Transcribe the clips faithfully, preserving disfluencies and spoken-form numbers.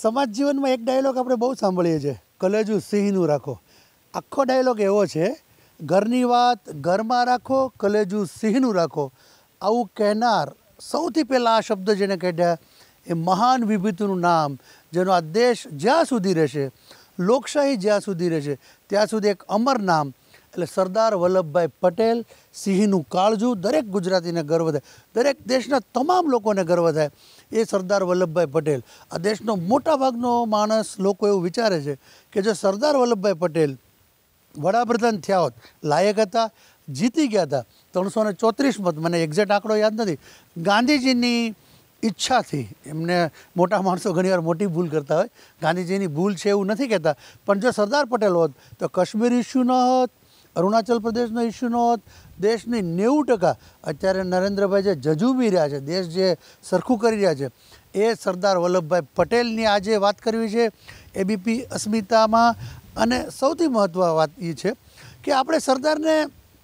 સમાજ જીવનમાં એક ડાયલોગ આપણે બહુ સાંભળીએ છીએ, કલેજું સિંહનું રાખો. આખો ડાયલોગ એવો છે, ઘરની વાત ઘરમાં રાખો, કલેજું સિંહનું રાખો. આવું કહેનાર સૌથી પહેલાં આ શબ્દ જેને કહેતા એ મહાન વિભૂતિનું નામ, જેનો આ દેશ જ્યાં સુધી રહેશે, લોકશાહી જ્યાં સુધી રહેશે ત્યાં સુધી એક અમર નામ, એટલે સરદાર વલ્લભભાઈ પટેલ. સિંહનું કાળજું દરેક ગુજરાતીને ગર્વ થાય, દરેક દેશના તમામ લોકોને ગર્વ થાય એ સરદાર વલ્લભભાઈ પટેલ. આ દેશનો મોટા ભાગનો માણસ લોકો એવું વિચારે છે કે જો સરદાર વલ્લભભાઈ પટેલ વડાપ્રધાન થયા હોત, લાયક હતા, જીતી ગયા હતા, ત્રણસો ને ચોત્રીસ મત, મને એક્ઝેક્ટ આંકડો યાદ નથી, ગાંધીજીની ઈચ્છાથી, એમને મોટા માણસો ઘણીવાર મોટી ભૂલ કરતા હોય, ગાંધીજીની ભૂલ છે એવું નથી કહેતા, પણ જો સરદાર પટેલ હોત તો કાશ્મીર ઇસ્યુ ન હોત, અરુણાચલ પ્રદેશનો ઇસ્યુ ન હોત, દેશની નેવું ટકા અત્યારે નરેન્દ્રભાઈ જે જજુમી રહ્યા છે, દેશ જે સરખું કરી રહ્યા છે, એ સરદાર વલ્લભભાઈ પટેલની આજે વાત કરવી છે એબીપી અસ્મિતામાં. અને સૌથી મહત્વ વાત એ છે કે આપણે સરદારને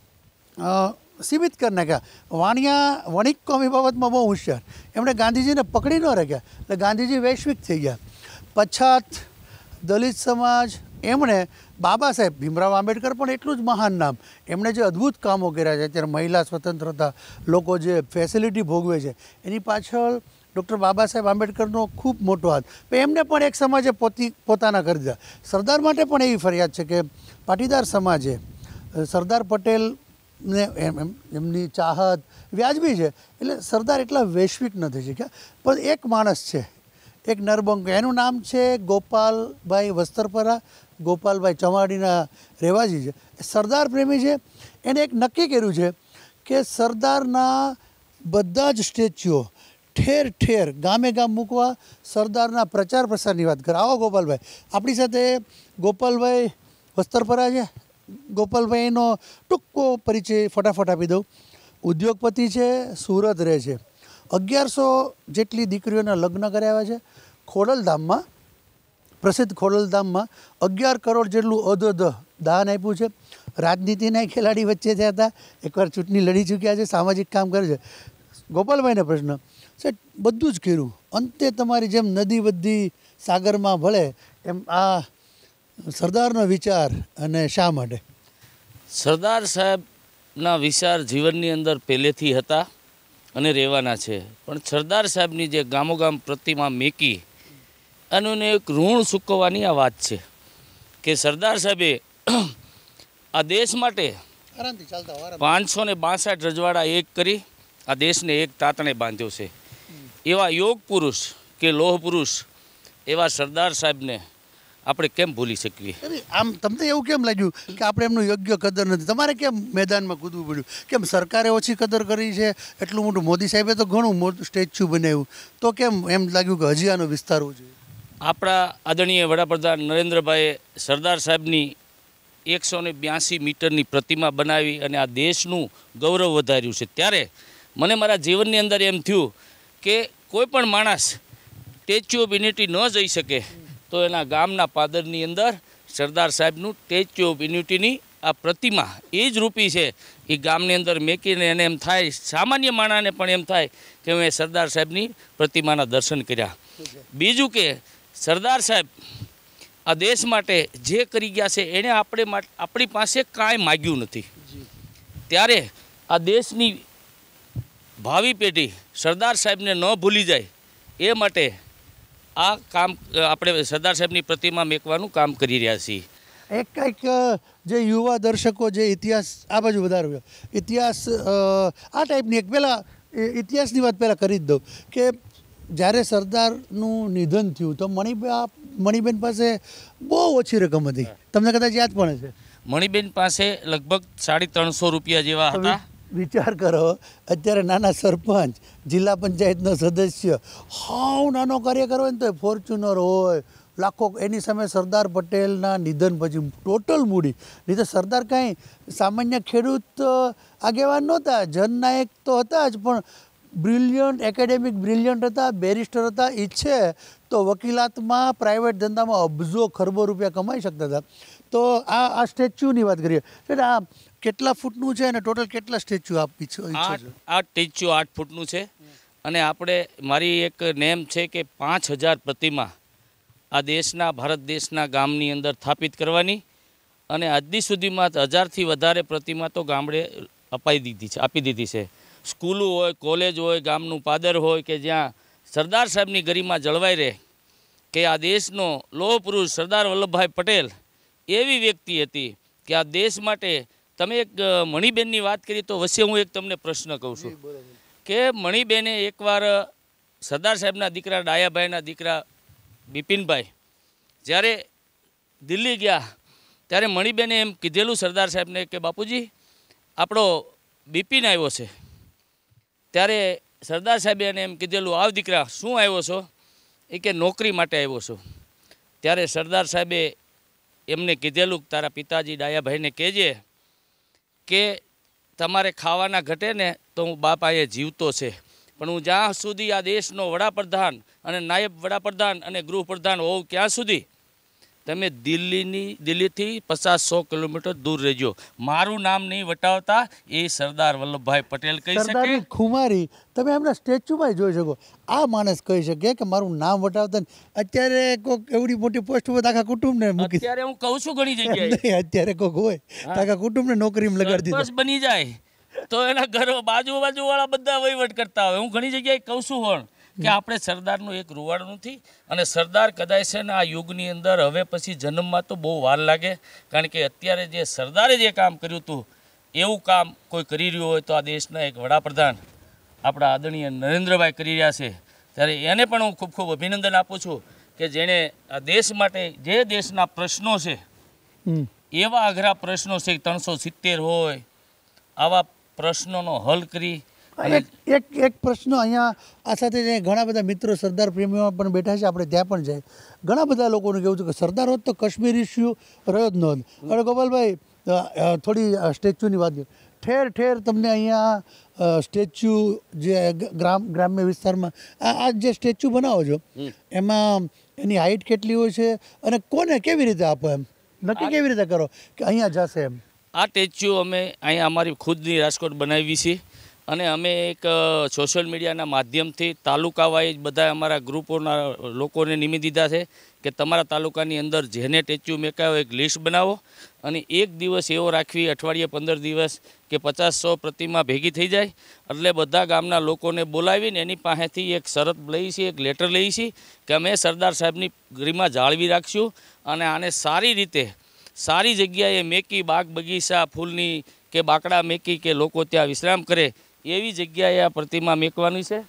સીમિત કરી નાખ્યા. વાણિયા વણિક કોમી બાબતમાં બહુ હોશિયાર, એમણે ગાંધીજીને પકડી ન રાખ્યા, એટલે ગાંધીજી વૈશ્વિક થઈ ગયા. પછાત દલિત સમાજ, એમણે બાબા સાહેબ ભીમરાવ આંબેડકર પણ એટલું જ મહાન નામ, એમણે જે અદ્ભુત કામો કર્યા છે, અત્યારે મહિલા સ્વતંત્રતા, લોકો જે ફેસિલિટી ભોગવે છે, એની પાછળ ડૉક્ટર બાબા સાહેબ આંબેડકરનો ખૂબ મોટો હાથ. એમને પણ એક સમાજે પોતી પોતાના કરી દીધા. સરદાર માટે પણ એવી ફરિયાદ છે કે પાટીદાર સમાજે સરદાર પટેલને એમ એમ એમની ચાહત વ્યાજબી છે, એટલે સરદાર એટલા વૈશ્વિક નથી શીખ્યા. પણ એક માણસ છે, એક નરબંક, એનું નામ છે ગોપાલભાઈ વસ્ત્રપરા. ગોપાલભાઈ ચમાડીના રહેવાસી છે, સરદાર પ્રેમી છે. એને એક નક્કી કર્યું છે કે સરદારના બધા જ સ્ટેચ્યુઓ ઠેર ઠેર ગામે ગામ મૂકવા, સરદારના પ્રચાર પ્રસારની વાત કરે. આવો ગોપાલભાઈ, આપણી સાથે ગોપાલભાઈ વસ્ત્રપરા છે. ગોપાલભાઈનો ટૂંકો પરિચય ફટાફટ આપી દઉં. ઉદ્યોગપતિ છે, સુરત રહે છે, અગિયારસો જેટલી દીકરીઓના લગ્ન કરાવ્યા છે. ખોડલધામમાં, પ્રસિદ્ધ ખોડલધામમાં અગિયાર કરોડ જેટલું અધોધ દાન આપ્યું છે. રાજનીતિના ખેલાડી વચ્ચે થયા હતા, એકવાર ચૂંટણી લડી ચૂક્યા છે, સામાજિક કામ કરે છે. ગોપાલભાઈને પ્રશ્ન છે, બધું જ કર્યું, અંતે તમારી જેમ નદી બધી સાગરમાં ભળે એમ આ સરદારનો વિચાર, અને શા માટે? સરદાર સાહેબના વિચાર જીવનની અંદર પહેલેથી હતા અને રહેવાના છે, પણ સરદાર સાહેબની જે ગામોગામ પ્રતિમા મેકી અને એક ઋણ ચૂકવવાની આ વાત છે કે સરદાર સાહેબે આ દેશ માટે પાંચસો ને બાસઠ રજવાડા એક કરી આ દેશને એક તાતણે બાંધ્યો છે. એવા યોગ પુરુષ કે લોહ પુરુષ એવા સરદાર સાહેબને આપણે કેમ ભૂલી શકીએ? આમ તમને એવું કેમ લાગ્યું કે આપણે એમનું યોગ્ય કદર નથી? તમારે કેમ મેદાનમાં કૂદવું પડ્યું? કેમ સરકારે ઓછી કદર કરી છે? એટલું મોટું મોદી સાહેબે તો ઘણું મોટું સ્ટેચ્યુ બનાવ્યું, તો કેમ એમ લાગ્યું કે હજી આનો વિસ્તારવો જોઈએ? આપણા આદરણીય વડાપ્રધાન નરેન્દ્રભાઈએ સરદાર સાહેબની એકસો ને બ્યાસી મીટરની પ્રતિમા બનાવી અને આ દેશનું ગૌરવ વધાર્યું છે. ત્યારે મને મારા જીવનની અંદર એમ થયું કે કોઈ પણ માણસ સ્ટેચ્યુ ઓફ યુનિટી ન જઈ શકે તો એના ગામના પાદરની અંદર સરદાર સાહેબનું સ્ટેચ્યુ ઓફ યુનિટીની આ પ્રતિમા એ જ રૂપી છે, એ ગામની અંદર મેકીને એને એમ થાય, સામાન્ય માણસને પણ એમ થાય કે મેં સરદાર સાહેબની પ્રતિમાના દર્શન કર્યા. બીજું કે સરદાર સાહેબ આ દેશ માટે જે કરી ગયા છે એણે આપણે આપણી પાસે કાંઈ માગ્યું નથી. ત્યારે આ દેશની ભાવિ પેઢી સરદાર સાહેબને ન ભૂલી જાય એ માટે આ કામ આપણે સરદાર સાહેબની પ્રતિમા મેકવાનું કામ કરી રહ્યા છીએ. એક કંઈક જે યુવા દર્શકો જે ઇતિહાસ આ બાજુ વધારે ઇતિહાસ આ ટાઈપની એક પહેલાં ઇતિહાસની વાત પહેલાં કરી જ દઉં કે જ્યારે સરદારનું નિધન થયું તો મણિબા મણિબેન પાસે બહુ ઓછી રકમ હતી, તમને કદાચ યાદ પણ છે. મણિબેન પાસે લગભગ સાડી ત્રણસો રૂપિયા જેવા હતા. વિચાર કરો, અત્યારે નાના સરપંચ, જિલ્લા પંચાયતનો સદસ્ય, હાવ નાનો કાર્યકર હોય ને તો ફોર્ચ્યુનર હોય, લાખો, એની સામે સરદાર પટેલના નિધન પછી ટોટલ મૂડી. નહીં તો સરદાર કાંઈ સામાન્ય ખેડૂત આગેવાન નહોતા, જનનાયક તો હતા જ, પણ બ્રિલિયન્ટ, એકેડેમિક બ્રિલિયન્ટ હતા, બેરિસ્ટર હતા. ઈચ્છે તો વકીલાતમાં, પ્રાઇવેટ ધંધામાં અબજો ખરબો રૂપિયા કમાઈ શકતા હતા. તો આ આ સ્ટેચ્યુની વાત કરીએ એટલે આ કેટલા ફૂટનું છે અને ટોટલ કેટલા સ્ટેચ્યુ આપ ઈચ્છો છો? આ સ્ટેચ્યુ આઠ ફૂટનું છે અને આપણે મારી એક નેમ છે કે પાંચ હજાર પ્રતિમા આ દેશના ભારત દેશના ગામની અંદર સ્થાપિત કરવાની અને આજદી સુધીમાં હજારથી વધારે પ્રતિમા તો ગામડે અપાઈ દીધી છે આપી દીધી છે. સ્કૂલો હોય, કોલેજ હોય, ગામનું પાદર હોય કે જ્યાં સરદાર સાહેબની ગરિમા જળવાઈ રહે કે આ દેશનો લોહ પુરુષ સરદાર વલ્લભભાઈ પટેલ એવી વ્યક્તિ હતી કે આ દેશ માટે તમે એક મણિબેનની વાત કરી તો વચ્ચે હું એક તમને પ્રશ્ન કહું છું કે મણિબેને એકવાર સરદાર સાહેબના દીકરા ડાયાભાઈના દીકરા બિપિનભાઈ જ્યારે દિલ્હી ગયા ત્યારે મણિબેને એમ કીધેલું સરદાર સાહેબને કે બાપુજી આપણો બિપિન આવ્યો છે. ત્યારે સરદાર સાહેબે એને એમ કીધેલું આવ દીકરા શું આવ્યો છો? એ કે નોકરી માટે આવ્યો છું. ત્યારે સરદાર સાહેબે એમને કીધેલું તારા પિતાજી ડાયાભાઈને કહેજે કે તમારે ખાવાના ઘટે ને તો હું બાપ અહીંયા જીવતો છે, પણ હું જ્યાં સુધી આ દેશનો વડાપ્રધાન અને નાયબ વડાપ્રધાન અને ગૃહપ્રધાન હોઉં ત્યાં સુધી તમે દિલ્હીની દિલ્હીથી પચાસ સો કિલોમીટર દૂર રહેજો. મારું નામ નહીં વટાવતા એ સરદાર વલ્લભભાઈ પટેલ કહી શકે. સરદારની ખુમારી તમે એમના સ્ટેચ્યુમાં જોઈ શકો. આ માણસ કહી શકે કે મારું નામ વટાવતા. અત્યારે કોઈક એવડી મોટી પોસ્ટ ઉપર આખા કુટુંબને મૂકી. અત્યારે હું કહું છું ઘણી જગ્યાએ અત્યારે કોઈક હોય આખા કુટુંબને નોકરીમાં લગાડી દીધું બની જાય તો એના ઘરો બાજુ બાજુ વાળા બધા વહીવટ કરતા હોય. હું ઘણી જગ્યાએ કહું છું હોણ કે આપણે સરદારનું એક રૂવાડું નથી અને સરદાર કદાચ છે ને આ યુગની અંદર હવે પછી જન્મમાં તો બહુ વાર લાગે, કારણ કે અત્યારે જે સરદારે જે કામ કર્યું હતું એવું કામ કોઈ કરી રહ્યું હોય તો આ દેશના એક વડાપ્રધાન આપણા આદરણીય નરેન્દ્રભાઈ કરી રહ્યા છે. ત્યારે એને પણ હું ખૂબ ખૂબ અભિનંદન આપું છું કે જેણે આ દેશ માટે જે દેશના પ્રશ્નો છે એવા અઘરા પ્રશ્નો છે ત્રણસો સિત્તેર હોય આવા પ્રશ્નોનો હલ કરી એક એક એક પ્રશ્ન અહીંયા આ સાથે જે ઘણા બધા મિત્રો સરદાર પ્રેમીઓ પણ બેઠા છે, આપણે ત્યાં પણ જાય. ઘણા બધા લોકોનું કહેવું છે કે સરદાર હોત તો કાશ્મીર ઇસ્યુ રહ્યો જ ન હોત. અને ગોપાલભાઈ થોડી સ્ટેચ્યુની વાત કરીએ. ઠેર ઠેર તમને અહીંયા સ્ટેચ્યુ જે ગ્રામ ગ્રામ્ય વિસ્તારમાં આ આ જે સ્ટેચ્યુ બનાવો છો એમાં એની હાઇટ કેટલી હોય છે અને કોને કેવી રીતે આપો એમ નક્કી કેવી રીતે કરો કે અહીંયા જશે એમ? આ સ્ટેચ્યુ અમે અહીંયા અમારી ખુદની રાજકોટ બનાવી છે અને અમે એક સોશિયલ મીડિયાના માધ્યમથી તાલુકા વાઇઝ બધા અમારા ગ્રુપોના લોકોને નિમી દીધા છે કે તમારા તાલુકાની અંદર જેને સ્ટેચ્યુ મેકાયો એક લિસ્ટ બનાવો અને એક દિવસ એવો રાખવી અઠવાડિયે પંદર દિવસ કે પચાસ સો પ્રતિમા ભેગી થઈ જાય એટલે બધા ગામના લોકોને બોલાવીને એની પાસેથી એક શરત લઈ છે, એક લેટર લઈ છે કે અમે સરદાર સાહેબની ગરિમા જાળવી રાખશું અને આને સારી રીતે સારી જગ્યાએ મેકી બાગ બગીચા ફૂલની કે બાકડા મેકી કે લોકો ત્યાં વિશ્રામ કરે એવી જગ્યાએ આ પ્રતિમા મેકવાની છે.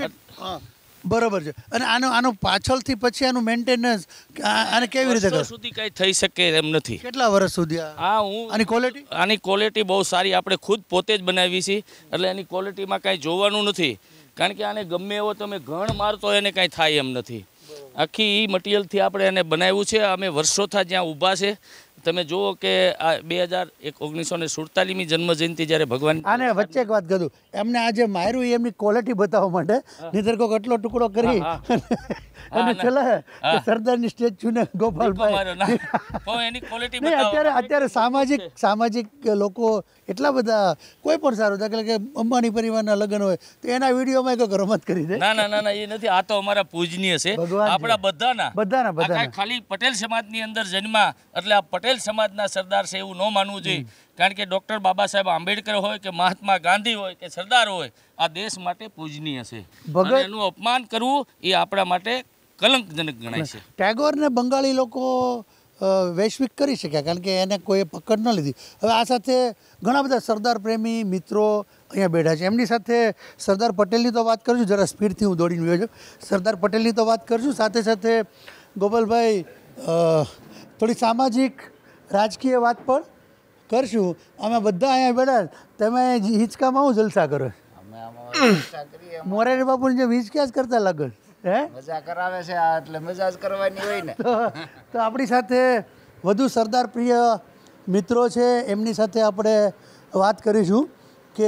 બરોબર છે. અને આનો આનો પાછળથી પછી આનું મેન્ટેનન્સ આને કેવી રીતે કરો? સુધી કંઈ થઈ શકે એમ નથી. કેટલા વર્ષ સુધી? હા હું આની ક્વોલિટી આની ક્વોલિટી બહુ સારી આપણે ખુદ પોતે જ બનાવી છે એટલે એની ક્વોલિટીમાં કાંઈ જોવાનું નથી, કારણ કે આને ગમે એવો તમે ઘણ મારતો એને કાંઈ થાય એમ નથી. આખી એ મટીરિયલથી આપણે એને બનાવ્યું છે. અમે વર્ષોથી જ્યાં ઊભા છે તમે જુઓ કે આ બે હજાર એક ઓગણીસો ને સુડતાલીસમી જન્મજયંતિ જ્યારે ભગવાન આને વચ્ચે એક વાત કરું એમને આજે માર્યું એમની ક્વોલિટી બતાવવા માટે નીતર કોઈક એટલો ટુકડો કરી અને છેલ્લે સરદારની સ્ટેચ્યુને ગોપાલભાઈ એની ક્વોલિટી અત્યારે અત્યારે સામાજિક સામાજિક લોકો એટલા બધા કોઈ પણ સારું દાખલા કે અંબાણી પરિવારના લગ્ન હોય તો એના વિડીયોમાં કંઈક રમત કરી દે. ના ના ના ના એ નથી. આ તો અમારા પૂજનીય છે આપણા બધાના બધાના બધાના ખાલી પટેલ સમાજની અંદર જન્મા એટલે આ પટેલ સમાજના સરદાર છે એવું ન માનવું જોઈએ, કારણ કે ડૉક્ટર બાબા સાહેબ આંબેડકર હોય કે મહાત્મા ગાંધી હોય કે સરદાર હોય આ દેશ માટે પૂજનીય છે. એનું અપમાન કરવું એ આપણા માટે કલંકજનક ગણાય છે. ટેગોરને બંગાળી લોકો વૈશ્વિક કરી શક્યા કારણ કે એને કોઈ પકડ ન લીધી. હવે આ સાથે ઘણા બધા સરદાર પ્રેમી મિત્રો અહીંયા બેઠા છે. એમની સાથે સરદાર પટેલની તો વાત કરશું, જરા સ્પીડથી હું દોડીને ગયો છું. સરદાર પટેલની તો વાત કરશું, સાથે સાથે ગોપાલભાઈ થોડી સામાજિક રાજકીય વાત પણ કરશું. અમે બધા અહીંયા બેઠા તમે હિંચકામાં હું જલસા કરો? મોરારી બાપુની જે હિંચકા જ કરતા લાગો હે? મજા કરાવે છે આ એટલે મજા જ કરવાની હોય ને. તો આપણી સાથે વધુ સરદાર પ્રિય મિત્રો છે એમની સાથે આપણે વાત કરીશું કે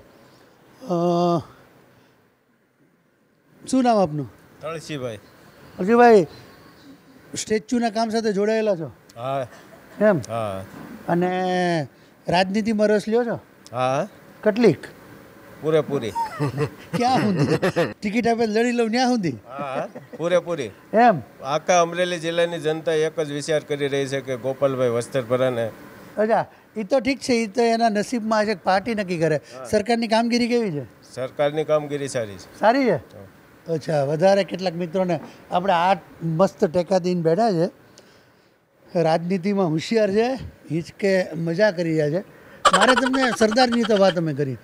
શું નામ આપનું? તળસીભાઈ. તળસીભાઈ સ્ટેચ્યુના કામ સાથે જોડાયેલા છો? હા. એમ? હા. અને રાજનીતિમાં રસ લ્યો છો? હા. કેટલીક? પૂરેપૂરી ક્યાં સુધી ટિકિટ આપે લડી લઉં ત્યાં સુધી હા પૂરેપૂરી એમ આખા અમરેલી જિલ્લાની જનતા એક જ વિચાર કરી રહી છે કે ગોપાલભાઈ વસ્ત્રપરાને અચ્છા એ તો ઠીક છે એ તો એના નસીબમાં છે પાર્ટી નક્કી કરે સરકારની કામગીરી કેવી છે સરકારની કામગીરી સારી છે સારી છે અચ્છા વધારે કેટલાક મિત્રોને આપણે આ મસ્ત ટેકા દઈને બેઠા છે રાજનીતિમાં હોશિયાર છે હિચકે મજા કરી રહ્યા છે મારે તમને સરદારની તો વાત અમે કરી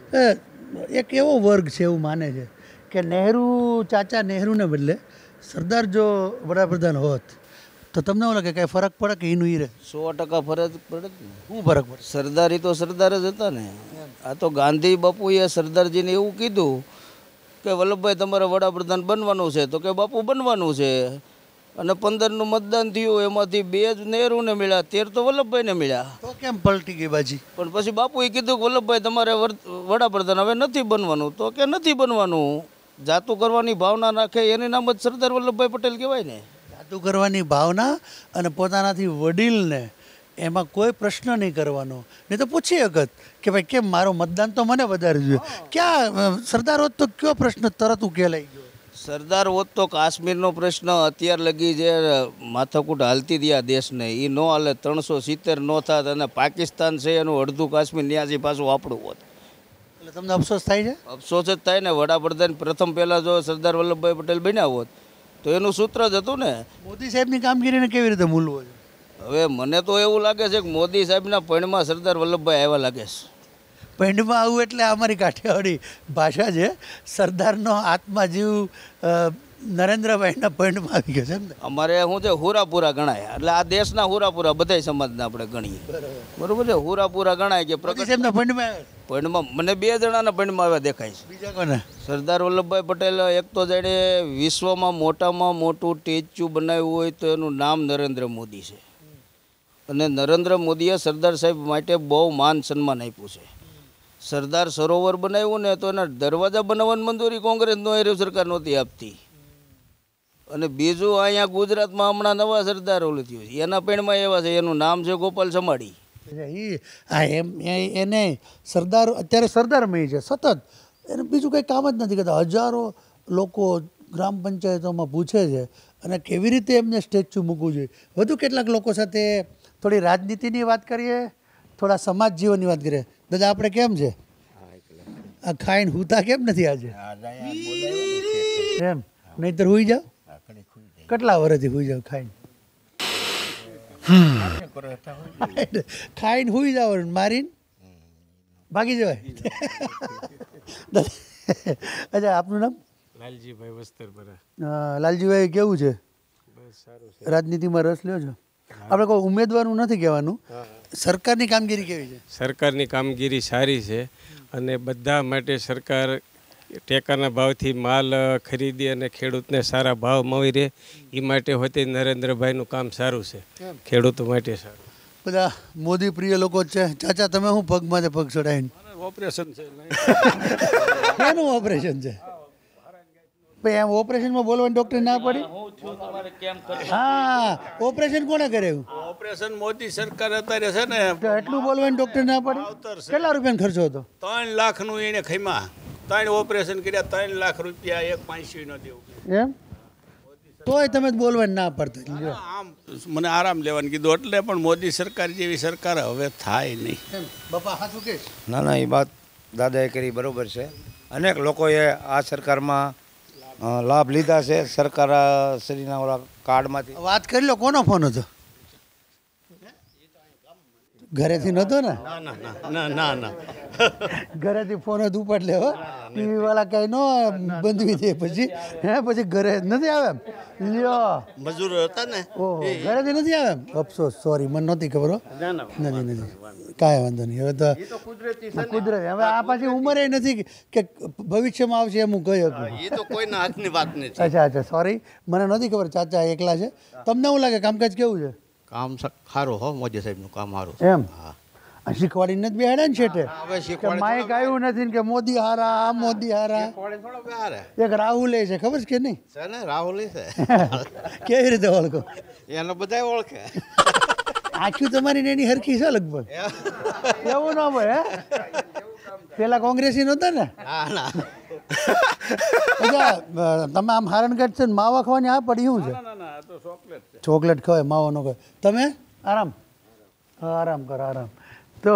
એક એવો વર્ગ છે એવું માને છે કે નહેરુ ચાચા નહેરુને બદલે સરદાર જો વડાપ્રધાન હોત તો તમને એવું લાગે કે ફરક પડે કે એનું ઈ રહે સો ટકા ફરજ પડે જ ને. શું ફરક પડે સરદારી તો સરદાર જ હતા ને. આ તો ગાંધી બાપુએ સરદારજીને એવું કીધું કે વલ્લભભાઈ તમારે વડાપ્રધાન બનવાનું છે તો કે બાપુ બનવાનું છે અને પંદરનું મતદાન થયું એમાંથી બે જ નહેરુને મળ્યા તેર તો વલ્લભભાઈને મળ્યા તો કેમ પલટી ગઈ બાજી પણ પછી બાપુએ કીધું કે વલ્લભભાઈ તમારે વડાપ્રધાન હવે નથી બનવાનું તો કે નથી બનવાનું જાતું કરવાની ભાવના નાખે એની નામ જ સરદાર વલ્લભભાઈ પટેલ કહેવાય ને. જાતું કરવાની ભાવના અને પોતાનાથી વડીલને એમાં કોઈ પ્રશ્ન નહીં કરવાનો નહીં તો પૂછી વખત કે ભાઈ કેમ મારો મતદાન તો મને વધારે જોઈએ ક્યાં સરદાર હોત તો કયો પ્રશ્ન તરત ઉકેલાઈ ગયો સરદાર હોત તો કાશ્મીરનો પ્રશ્ન અત્યાર લગી જે માથાકૂટ હાલતી હતી આ દેશને એ ન હાલે ત્રણસો સિત્તેર ન થાત અને પાકિસ્તાન છે એનું અડધું કાશ્મીર ન્યાસી પાછું આપણું હોત એટલે તમને અફસોસ થાય છે અફસોસ જ થાય ને. વડાપ્રધાન પ્રથમ પહેલાં જો સરદાર વલ્લભભાઈ પટેલ બન્યા હોત તો એનું સૂત્ર જ હતું ને. મોદી સાહેબની કામગીરીને કેવી રીતે મૂલવો છે હવે મને તો એવું લાગે છે કે મોદી સાહેબના પૈણમાં સરદાર વલ્લભભાઈ આવ્યા લાગે છે. પૈંડમાં આવું એટલે અમારી કાઠિયાવાડી ભાષા છે સરદારનો આત્મા જીવ અ, નરેન્દ્રભાઈના પૈંડમાં આવી ગયો છે એમ ને અમારે શું છે હુરાપુરા ગણાય એટલે આ દેશના હુરાપુરા બધા સમાજના આપણે ગણીએ બરોબર છે. હુરાપુરા ગણાય કે મોદી પ્રગટ સાહેબના પૈંડમાં આવ્યા છે. પૈણમાં મને બે જણાના પૈણમાં આવ્યા દેખાય છે. બીજા કોને સરદાર વલ્લભભાઈ પટેલ એક તો જાણે વિશ્વમાં મોટામાં મોટું સ્ટેચ્યુ બનાવ્યું હોય તો એનું નામ નરેન્દ્ર મોદી છે અને નરેન્દ્ર મોદીએ સરદાર સાહેબ માટે બહુ માન સન્માન આપ્યું છે. સરદાર સરોવર બનાવ્યું ને તો એના દરવાજા બનાવવાની મંજૂરી કોંગ્રેસનો એરિયો સરકાર નહોતી આપતી. અને બીજું અહીંયા ગુજરાતમાં હમણાં નવા સરદાર ઓલું થયું છે એના પેણમાં એવા છે એનું નામ છે ગોપાલ સમાડી. એ હા એમ એ- એને સરદાર અત્યારે સરદારમય છે સતત એને બીજું કંઈ કામ જ નથી કરતા હજારો લોકો ગ્રામ પંચાયતોમાં પૂછે છે અને કેવી રીતે એમને સ્ટેચ્યુ મૂકવું જોઈએ. વધુ કેટલાક લોકો સાથે થોડી રાજનીતિની વાત કરીએ થોડા સમાજ જીવનની વાત કરીએ. દાદા આપણે કેમ છે આ ખાઈને હુતા કેમ નથી આજે એમ નહીતર હુઈ જાવ કેટલા વર્ષથી હુઈ જાવ ખાઈને ખાઈને હુઈ જાવ મારીને ભાગી જવાય અચ્છા આપનું નામ લાલજીભાઈ વસ્ત્રપરા. અ, લાલજીભાઈ કેવું છે બસ સારું છે. રાજનીતિમાં રસ લ્યો છો આપણે કોઈ ઉમેદવારનું નથી કહેવાનું સરકારની કામગીરી કેવી છે સરકારની કામગીરી સારી છે અને બધા માટે સરકાર ટેકાના ભાવથી માલ અ, ખરીદી અને ખેડૂતને સારા ભાવ મળી રહે એ માટે હોતે નરેન્દ્રભાઈનું કામ સારું છે ખેડૂતો માટે સારું. બધા મોદી પ્રિય લોકો જ છે. ચાચા તમે શું પગમાં છે પગ ચડાવીને ઓપરેશન છે એનું ઓપરેશન છે ભાઈ એમ ઓપરેશનમાં બોલવાની ડૉક્ટર ના પડી હા ઓપરેશન કોણે કર્યું ઓપરેશન મોદી સરકાર અત્યારે છે ને તો એટલું બોલવાની ડૉક્ટર ના પડી કેટલા રૂપિયાનો ખર્ચો હતો ત્રણ લાખનું એને ખૈમા ત્રણ ઓપરેશન કર્યા ત્રણ લાખ રૂપિયા એક પાંચી નો દેવું એમ તોય તમે જ બોલવાની ના પડતા લ્યો. આમ મને આરામ લેવાનું કીધું એટલે પણ મોદી સરકાર જેવી સરકાર હવે થાય નહીં. એમ બાપા હાથું કે ના ના એ વાત દાદાએ કરી બરોબર છે. અનેક લોકોએ આ સરકારમાં અ, લાભ લીધા છે સરકાર શ્રીના ઓલા કાર્ડમાંથી. વાત કરી લો કોનો ફોન હતો ઘરેથી નહોતો ને ના ના ના ના ના ઘરેથી ફોન જ ઉપાડ લેવો ટીવી વાળા કઈ નો બંધવી દે પછી હે પછી ઘરે નથી આવે એમ લ્યો મજૂર હતા ને ઓહો ઘરેથી નથી આવે એમ અફસોસ સોરી મને નહોતી ખબર હો નથી નથી કાંઈ વાંધો નહીં હવે તો કુદરતી હવે આ પાછી ઉંમરે નથી કે ભવિષ્યમાં આવશે એમ હું કહી શકું એ તો કોઈના હાથની વાત નથી. અચ્છા અચ્છા સોરી મને નહોતી ખબર ચાચા એકલા છે તમને શું લાગે કામકાજ કેવું છે કામ સારું હો મોદી સાહેબનું કામ સારું એમ આ શીખવાડીને જ બેહાડ્યા ને છેટે હવે કે માઇક આવ્યું નથી ને કે મોદી હારા આ મોદી હારા થોડો બહાર એક રાહુલે છે ખબર છે કે નહીં છે ને રાહુલ છે કેવી રીતે ઓળખો એને બધા ઓળખે આખી તમારી ને એની હરખી છે લગભગ એવું ના હોય હે પેલા કોંગ્રેસી નહોતા ને? ના ના અચ્છા, તમે આમ હારણગઢ છે ને માવા ખાવાની આ પડી શું છે? ચોકલેટ ખવાય, માવો ન ખવાય. તમે આરામ આરામ કર આરામ. તો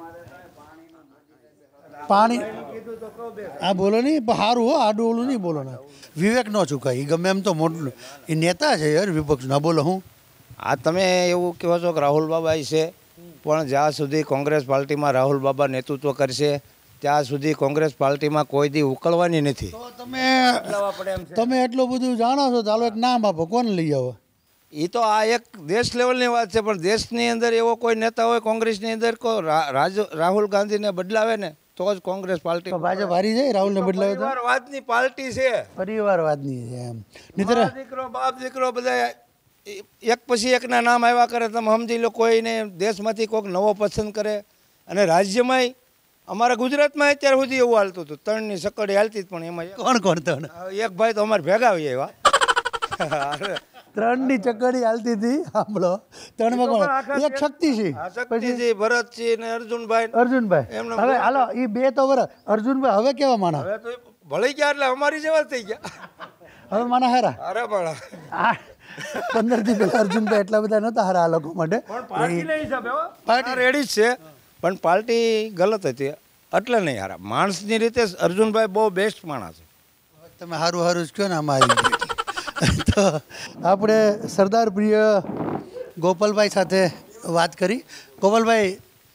પાણી હા બોલો નહીં, પણ સારું હો, આડું ઓલું નહીં બોલો ને. વિવેક ન ચૂકાય, એ ગમે એમ તો મોટું એ નેતા છે યાર વિપક્ષ ના. બોલો હું આ તમે એવું કહો છો કે રાહુલ બાબા છે, પણ જ્યાં સુધી કોંગ્રેસ પાર્ટીમાં રાહુલ બાબા નેતૃત્વ કરશે ત્યાં સુધી કોંગ્રેસ પાર્ટીમાં કોઈ દી ઉકળવાની નથી. તો તમે તમે એટલું બધું જાણો છો, ચાલો એક નામ આપો, કોણ લઈ આવો? એ તો આ એક દેશ લેવલની વાત છે, પણ દેશની અંદર એવો કોઈ નેતા હોય કોંગ્રેસની અંદર કો રાહુલ ગાંધીને બદલાવે ને તો જ કોંગ્રેસ પાર્ટી. તો ભાજપ હારી જાય રાહુલને બદલાવે તો? પરિવારવાદની પાર્ટી છે, પરિવારવાદની છે એમ. નહીતર મા દીકરો બાપ દીકરો બધા એક પછી એકના નામ આવ્યા કરે. તમે સમજી લો, કોઈને દેશમાંથી કોઈક નવો પસંદ કરે. અને રાજ્યમાંય અમારા ગુજરાતમાં અત્યાર સુધી એવું હાલતું હતું, ત્રણની સકડી હાલતી જ, પણ એમાં કોણ કોણ ત્રણ? એક ભાઈ તો અમારે ભેગા આવી આવ્યા. ત્રણની ચકડી હાલતી હતી, સાંભળો. ત્રણમાં કોણ? એક શક્તિસિંહ, શક્તિસિંહ, ભરતસિંહ ને અર્જુનભાઈ. અર્જુનભાઈ. હવે હાલો, એ બે તો બરાબર. અર્જુનભાઈ હવે કેવા માણા? હવે તો ભળી ગયા એટલે અમારી જેવા થઈ ગયા. હવે માણા હારા? અરે પણ આ પંદર થી પહેલા અર્જુનભાઈ એટલા બધા નહોતા હારા આ લોકો માટે. પાર્ટી રેડી જ છે, પણ પાર્ટી ગલત હતી એટલે નહીં હારા. માણસની રીતે અર્જુનભાઈ બહુ બેસ્ટ માણસ છે. તમે સારું સારું જ કહો ને આમાં. તો આપણે સરદાર પ્રિય ગોપાલભાઈ સાથે વાત કરી. ગોપાલભાઈ,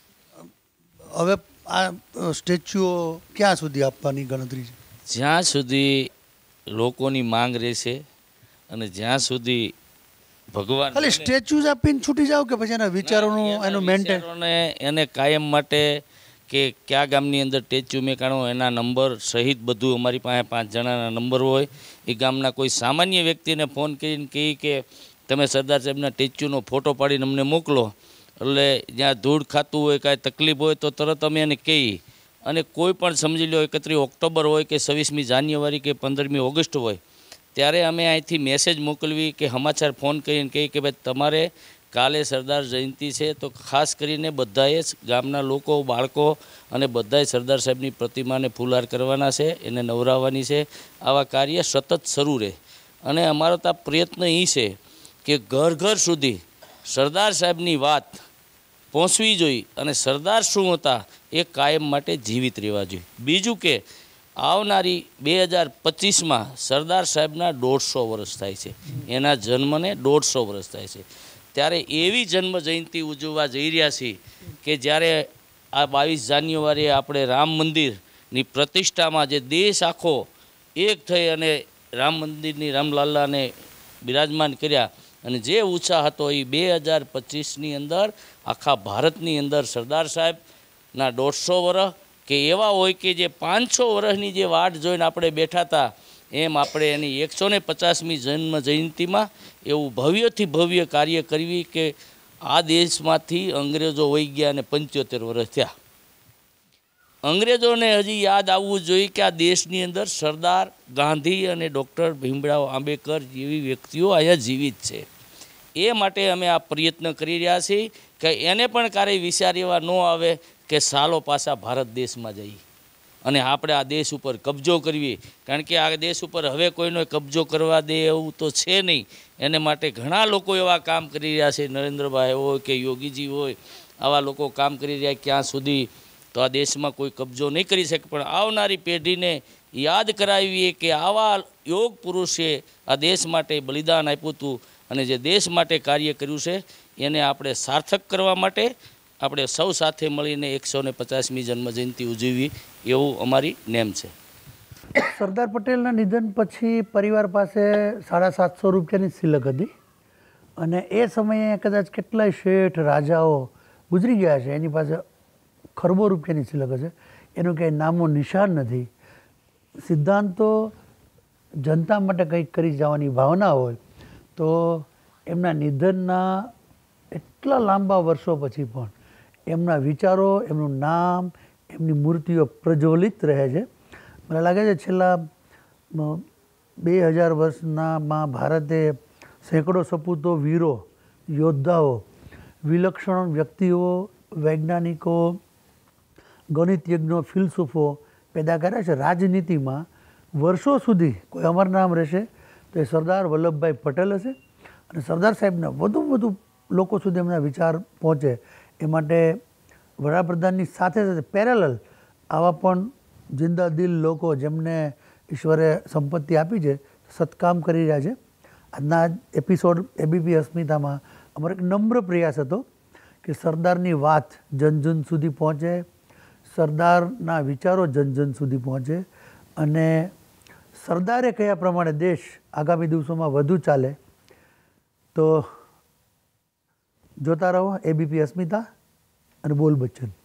હવે આ સ્ટેચ્યુઓ ક્યાં સુધી આપવાની ગણતરી છે? જ્યાં સુધી લોકોની માંગ રહેશે અને જ્યાં સુધી ભગવાન ખાલી સ્ટેચ્યુ જ આપીને છૂટી જાવ કે પછી એના વિચારોનું એનું મેન્ટેન એને કાયમ માટે કે કયા ગામની અંદર સ્ટેચ્યુ મેકાણો એના નંબર સહિત બધું અમારી પાસે પાંચ જણાના નંબર હોય. એ ગામના કોઈ સામાન્ય વ્યક્તિને ફોન કરીને કહી કે તમે સરદાર સાહેબના સ્ટેચ્યુનો ફોટો પાડીને અમને મોકલો, એટલે જ્યાં ધૂળ ખાતું હોય, કાંઈ તકલીફ હોય તો તરત અમે એને કહીએ. અને કોઈ પણ સમજી લો એકત્રીસ ઓક્ટોબર હોય કે છવ્વીસમી જાન્યુઆરી કે પંદરમી ઓગસ્ટ હોય, ત્યારે અમે અહીંથી મેસેજ મોકલવી કે સમાચાર ફોન કરીને કહીએ કે ભાઈ તમારે કાલે સરદાર જયંતિ છે, તો ખાસ કરીને બધાએ ગામના લોકો, બાળકો અને બધાએ સરદાર સાહેબની પ્રતિમાને ફૂલહાર કરવાના છે, એને નવરાવવાની છે. આવા કાર્ય સતત શરૂ રહે. અને અમારો તો પ્રયત્ન એ છે કે ઘર ઘર સુધી સરદાર સાહેબની વાત પહોંચવી જોઈએ અને સરદાર શું હતા એ કાયમ માટે જીવિત રહેવા જોઈએ. બીજું કે આવનારી બે હજાર પચીસમાં સરદાર સાહેબના દોઢસો વર્ષ થાય છે, એના જન્મને દોઢસો વર્ષ થાય છે. ત્યારે એવી જન્મ જયંતિ ઉજવવા જઈ રહ્યા છીએ કે જ્યારે આ બાવીસ જાન્યુઆરીએ આપણે રામ મંદિરની પ્રતિષ્ઠામાં જે દેશ આખો એક થઈ અને રામ મંદિરની રામલાલાને બિરાજમાન કર્યા, અને જે ઉત્સાહ હતો એ બે હજાર પચીસની અંદર આખા ભારતની અંદર સરદાર સાહેબના દોઢસો વર્ષ કે એવા હોય કે જે પાંચસો વર્ષની જે વાટ જોઈને આપણે બેઠા હતા, એમ આપણે એની એકસો ને પચાસમી જન્મ જયંતિમાં એવું ભવ્યથી ભવ્ય કાર્ય કરવી કે આ દેશમાંથી અંગ્રેજો વહી ગયા અને પંચોતેર વર્ષ થયા. અંગ્રેજોને હજી યાદ આવવું જોઈએ કે આ દેશની અંદર સરદાર ગાંધી અને ડૉક્ટર ભીમરાવ આંબેડકર જેવી વ્યક્તિઓ અહીંયા જીવિત છે. એ માટે અમે આ પ્રયત્ન કરી રહ્યા છીએ કે એને પણ ક્યારેય વિચાર એવા ન આવે કે સાલો પાછા ભારત દેશમાં જઈએ અને આપણે આ દેશ ઉપર કબજો કરવી. કારણ કે આ દેશ ઉપર હવે કોઈનો કબજો કરવા દે એવું તો છે નહીં. એને માટે ઘણા લોકો એવા કામ કરી રહ્યા છે, નરેન્દ્રભાઈ હોય કે યોગીજી હોય, આવા લોકો કામ કરી રહ્યા. ક્યાં સુધી તો આ દેશમાં કોઈ કબજો નહીં કરી શકે, પણ આવનારી પેઢીને યાદ કરાવીએ કે આવા યોગ પુરુષે આ દેશ માટે બલિદાન આપ્યું હતું અને જે દેશ માટે કાર્ય કર્યું છે એને આપણે સાર્થક કરવા માટે આપણે સૌ સાથે મળીને એકસો ને પચાસમી જન્મજયંતિ ઉજવવી એવું અમારી નેમ છે. સરદાર પટેલના નિધન પછી પરિવાર પાસે સાડા સાતસો રૂપિયાની સિલક હતી અને એ સમયે કદાચ કેટલાય શેઠ રાજાઓ ગુજરી ગયા છે, એની પાસે ખરબો રૂપિયાની સિલક હશે. એનું કંઈ નામો નિશાન નથી. સિદ્ધાંતો જનતા માટે કંઈક કરી જવાની ભાવના હોય તો એમના નિધનના એટલા લાંબા વર્ષો પછી પણ એમના વિચારો, એમનું નામ, એમની મૂર્તિઓ પ્રજ્વલિત રહે છે. મને લાગે છે છેલ્લા બે હજાર વર્ષનામાં ભારતે સેંકડો સપૂતો, વીરો, યોદ્ધાઓ, વિલક્ષણ વ્યક્તિઓ, વૈજ્ઞાનિકો, ગણિતયજ્ઞો ફિલસૂફો પેદા કર્યા છે. રાજનીતિમાં વર્ષો સુધી કોઈ અમર નામ રહેશે તો એ સરદાર વલ્લભભાઈ પટેલ હશે. અને સરદાર સાહેબના વધુમાં વધુ લોકો સુધી એમના વિચાર પહોંચે એ માટે વડાપ્રધાનની સાથે સાથે પેરેલલ આવા પણ જિંદા દિલ લોકો જેમને ઈશ્વરે સંપત્તિ આપી છે સત્કામ કરી રહ્યા છે. આજના એપિસોડ એબીપી અસ્મિતામાં અમારો એક નમ્ર પ્રયાસ હતો કે સરદારની વાત જન જન સુધી પહોંચે, સરદારના વિચારો જન જન સુધી પહોંચે અને સરદારે કયા પ્રમાણે દેશ આગામી દિવસોમાં વધુ ચાલે. તો જોતા રહો એબીપી અસ્મિતા અને બોલ બચ્ચન.